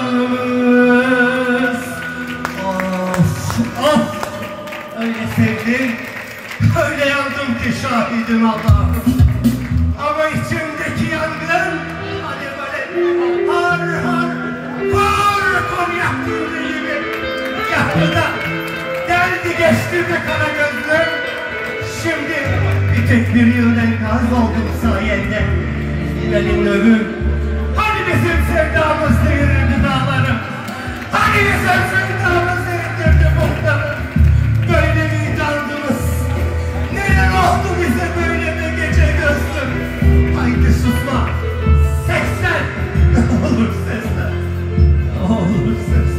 sevdamız. Of of, öyle sevdim, öyle yandım ki şahidim Allah'ım. Ama içimdeki yangın hani böyle har har konyak türlü gibi yaktı da geldi geçti de kara gözlüm. Şimdi bir tek bir yıl enkaz oldum sayende. Benim ömrüm, hani bizim sevdamız devirirdi dağları, hani bizim sevdamız devirirdi muhtarı. Böyle miydi andımız? Neler oldu bize böyle bir gece gözlüm? Haydi susma, seslen, ne olur seslen, ne olur seslen.